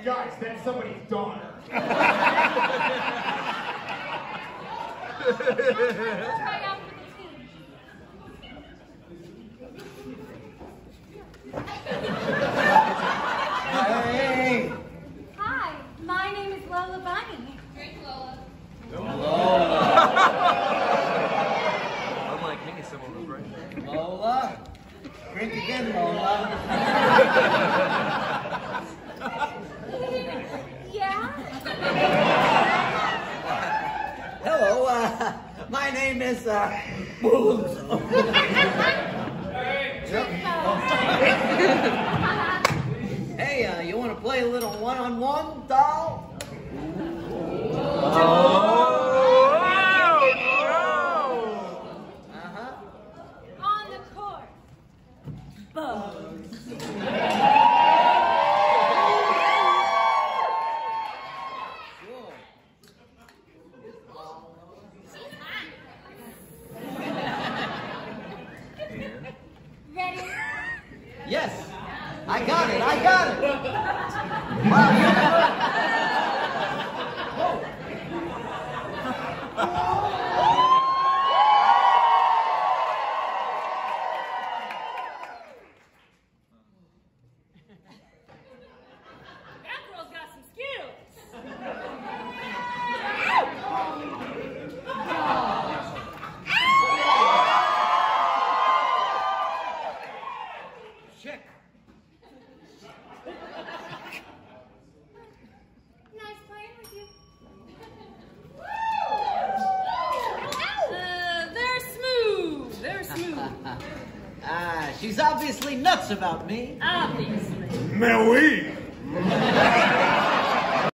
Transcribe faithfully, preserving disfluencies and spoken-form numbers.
guys, that's somebody's daughter. Try out for the team. Hey! Hi, my name is Lola Bunny. Drink Lola. Lola. Unlike me, someone was right. Lola. Drink again, Lola. Yeah? Hello, uh, my name is, uh, Hey, uh, you want to play a little one-on-one, doll? Uh-huh. On the court. Bugs. Ready? Yes, I got it, I got it. Wow, That girl's got some skills. check. Nice playing with you. Uh, they're smooth. They're smooth. Ah, she's obviously nuts about me. Obviously. Mais oui!